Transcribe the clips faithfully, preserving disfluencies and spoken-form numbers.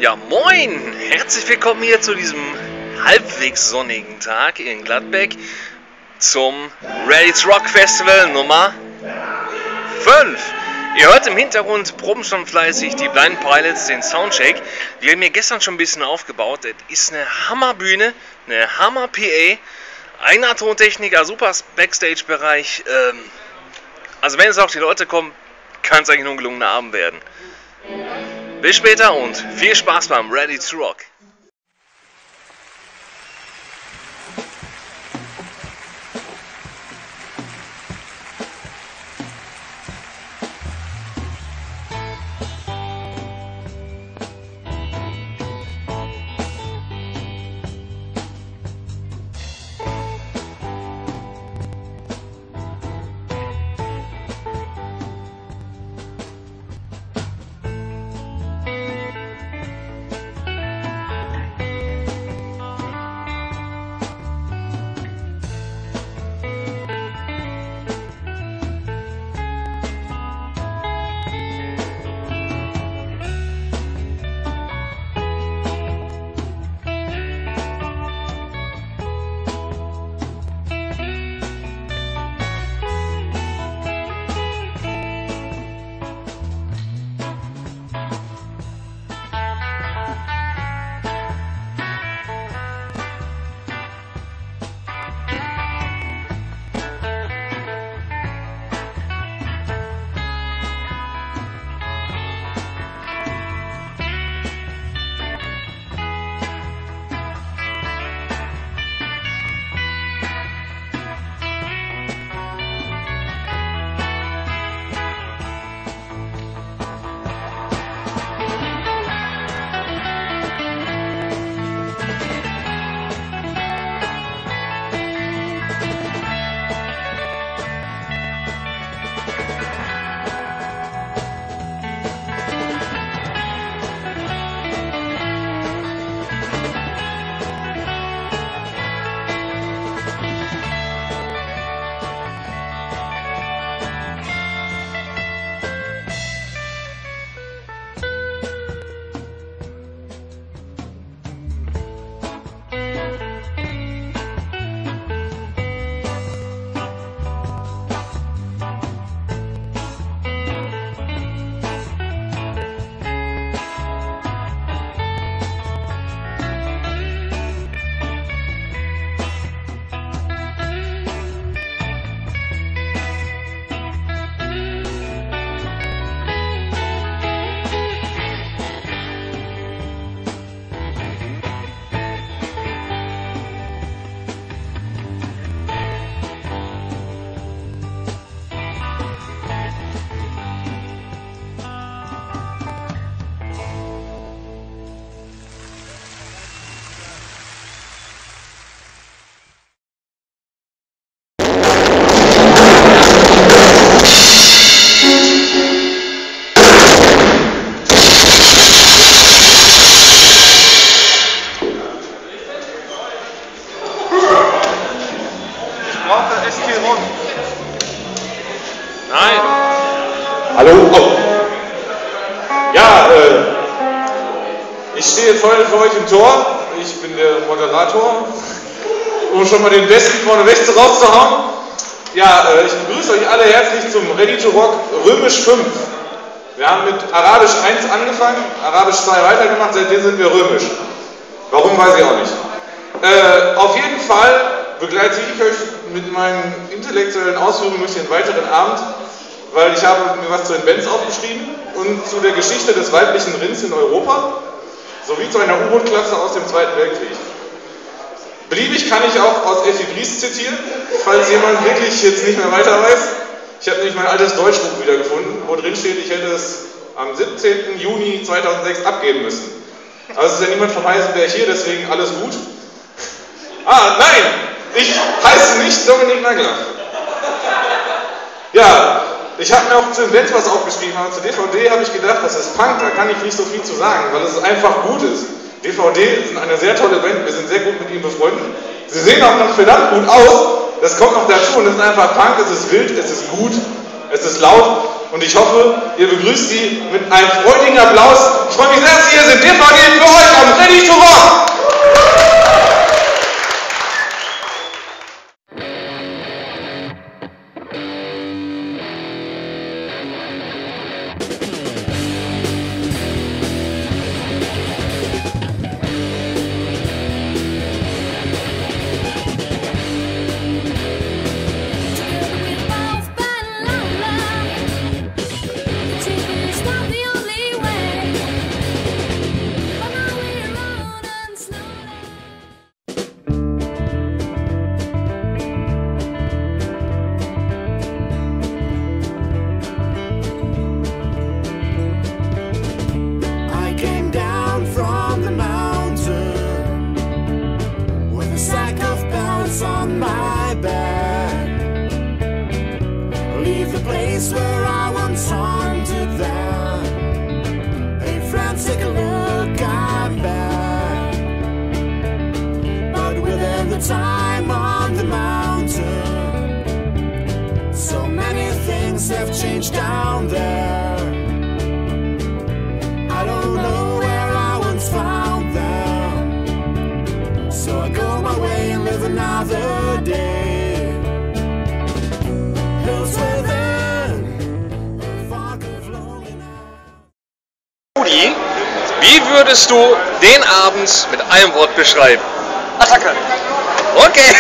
Ja, moin! Herzlich willkommen hier zu diesem halbwegs sonnigen Tag in Gladbeck zum Ready to Rock Festival Nummer fünf. Ihr hört im Hintergrund, proben schon fleißig die Blind Pilots, den Soundcheck. Die haben mir gestern schon ein bisschen aufgebaut. Das ist eine Hammerbühne, eine Hammer-P A, einer Tontechniker, super Backstage-Bereich. Ähm, also wenn jetzt auch die Leute kommen, kann es eigentlich nur ein gelungener Abend werden. Bis später und viel Spaß beim Ready to Rock. Nein. Hallo? Oh. Ja, äh, ich stehe jetzt heute für euch im Tor. Ich bin der Moderator. Um schon mal den Besten vorneweg rauszuhauen. Ja, äh, ich begrüße euch alle herzlich zum Ready to Rock Römisch fünf. Wir haben mit Arabisch eins angefangen, Arabisch zwei weitergemacht, seitdem sind wir Römisch. Warum, weiß ich auch nicht. Äh, auf jeden Fall begleite ich euch mit meinen intellektuellen Ausführungen durch den weiteren Abend, weil ich habe mir was zu den Bands aufgeschrieben und zu der Geschichte des weiblichen Rinds in Europa, sowie zu einer U-Boot-Klasse aus dem Zweiten Weltkrieg. Beliebig kann ich auch aus Effi Briest zitieren, falls jemand wirklich jetzt nicht mehr weiter weiß. Ich habe nämlich mein altes Deutschbuch wiedergefunden, wo drin steht, ich hätte es am siebzehnten Juni zweitausendsechs abgeben müssen. Also ist ja niemand vom Heisenberg hier, deswegen alles gut. Ah, nein! Ich heiße nicht Dominik Nagler. Ja, ich habe mir auch zu den Bands was aufgeschrieben, aber zu D V D habe ich gedacht, das ist Punk, da kann ich nicht so viel zu sagen, weil es einfach gut ist. D V D sind eine sehr tolle Band, wir sind sehr gut mit ihnen befreundet. Sie sehen auch noch verdammt gut aus, das kommt noch dazu und es ist einfach Punk, es ist wild, es ist gut, es ist laut und ich hoffe, ihr begrüßt sie mit einem freudigen Applaus. Ich freue mich sehr, dass ihr wir sind immer hier für euch am Ready to Rock! On my back, leave the place where I once haunted them. Hey friends, take a look, I'm back. But within the time on the mountain, so many things have changed down there. I don't know where I once found them, so I go my way and live another day. Hills within, a fog of loneliness. Rudi, wie würdest du den Abend mit einem Wort beschreiben? Attacke! Okay!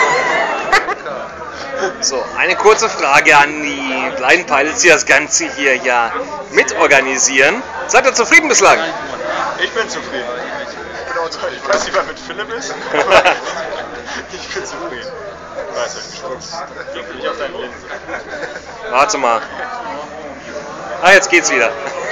So, eine kurze Frage an die kleinen Pilots, die das Ganze hier ja mitorganisieren. Seid ihr zufrieden bislang? Ich bin zufrieden. Ich weiß nicht, was mit Philipp ist. Ich bin zufrieden. Weiß ich, ich bin nicht auf deine Linse. Warte mal. Ah, jetzt geht's wieder.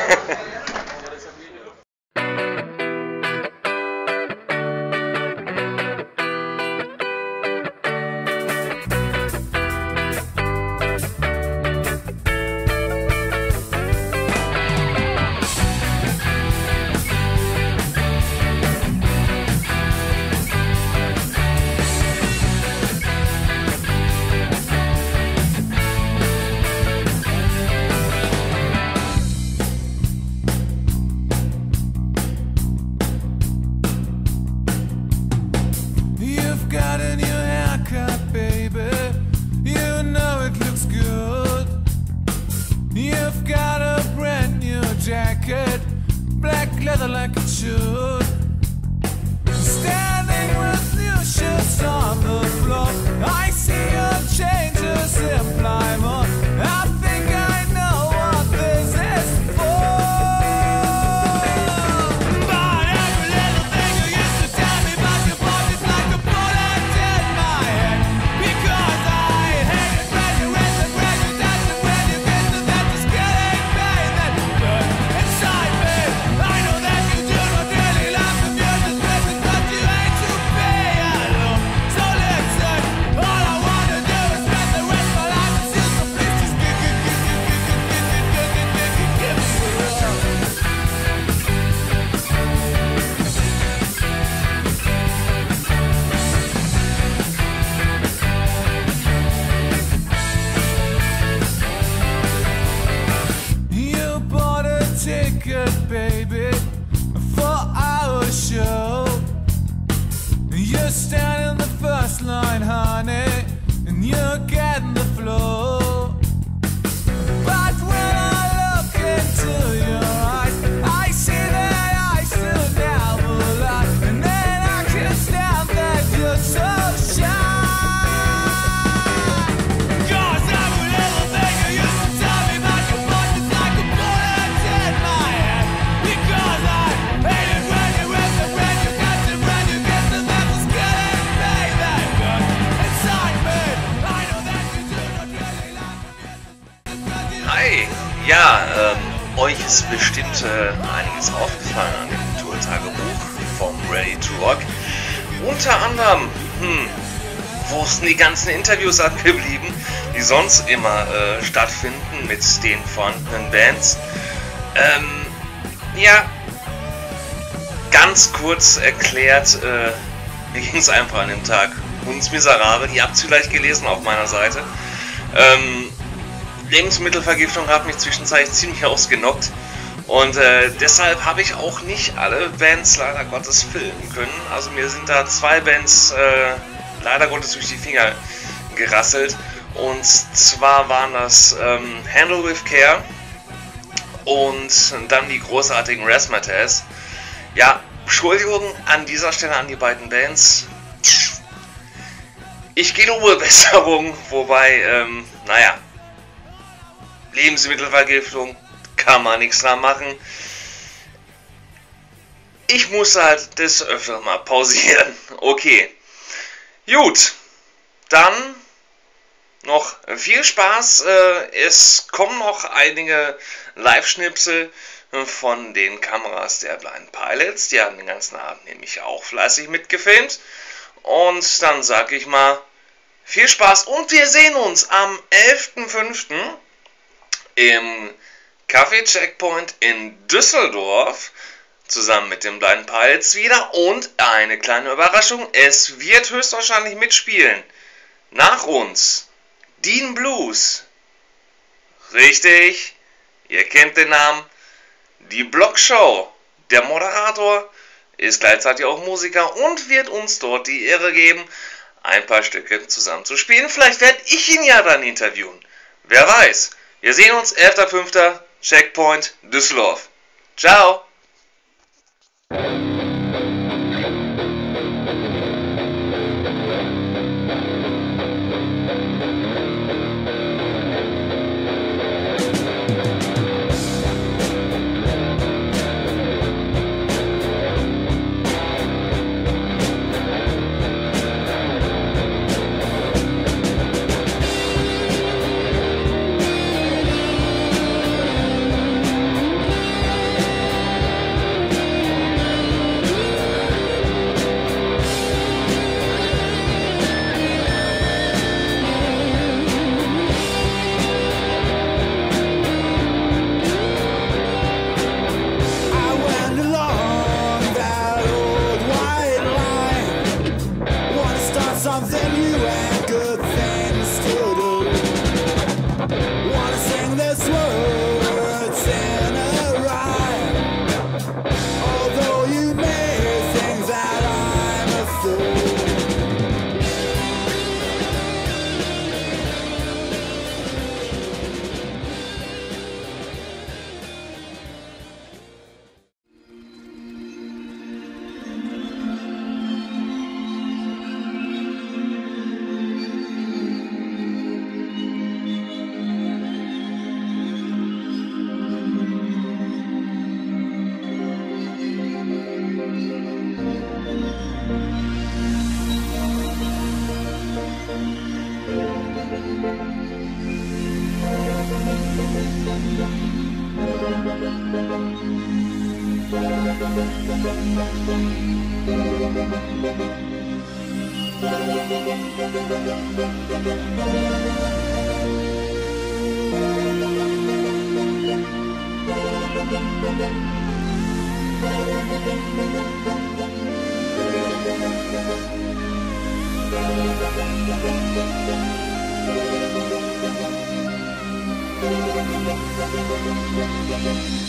Got a new haircut, baby. You know it looks good. You've got a brand new jacket, black leather like it should. Standing with new shoes on the floor, I see your changes imply more. I think I know what this is for. But every little thing you used to tell me about your boys is like a bullet in my head. Because I hate it when you raise and when you dance and when you kiss and that just getting pain that good inside me. I know that you do not really love the music business, but you ain't to be alone. So listen, all I wanna do is spend the rest of my life with you. So please just give, give, give, give, give, give, give, give, give, give, give me some love. You bought a ticket, baby, for our show. You stand in the first line, honey, and you're getting the flow. But when I look into your eyes, I see that I still never lie, and then I can't stand that you're so shy. 'Cause every little thing you used to tell me about your boys is like a bullet in my head. Because I hate it when you rip and when you cut and when you get the levels getting paid that good inside me. I know that you do not really like the music. Hi! Ja, ähm, euch ist bestimmt äh, einiges aufgefallen an dem Tour-Tagebuch vom Ready to Rock. Unter anderem, hm, wo sind die ganzen Interviews abgeblieben, die sonst immer äh, stattfinden mit den vorhandenen Bands? Ähm, ja, ganz kurz erklärt, äh, mir ging es einfach an dem Tag uns miserabel. Ihr habt es vielleicht gelesen auf meiner Seite. Ähm, Lebensmittelvergiftung hat mich zwischenzeitlich ziemlich ausgenockt Und äh, deshalb habe ich auch nicht alle Bands leider Gottes filmen können. Also mir sind da zwei Bands äh, leider Gottes durch die Finger gerasselt. Und zwar waren das ähm, Handle with Care und dann die großartigen Razzmatazz. Ja, Entschuldigung an dieser Stelle an die beiden Bands. Ich gelobe Besserung, wobei, ähm, naja, Lebensmittelvergiftung kann man nichts dran machen. Ich muss halt des Öfteren mal pausieren. Okay. Gut. Dann noch viel Spaß. Es kommen noch einige Live-Schnipsel von den Kameras der Blind Pilots. Die haben den ganzen Abend nämlich auch fleißig mitgefilmt. Und dann sage ich mal, viel Spaß und wir sehen uns am elften fünften im Café Checkpoint in Düsseldorf zusammen mit den Blind Pilots wieder und eine kleine Überraschung, es wird höchstwahrscheinlich mitspielen nach uns Dean Blues. Richtig, ihr kennt den Namen, die Blockshow. Der Moderator ist gleichzeitig auch Musiker und wird uns dort die Ehre geben, ein paar Stücke zusammen zu spielen. Vielleicht werde ich ihn ja dann interviewen. Wer weiß. Wir sehen uns elfter fünfter Checkpoint Düsseldorf. Ciao! Something new and good things to do. Wanna sing this words in a rhyme. Although you may think that I'm a fool. Thank you.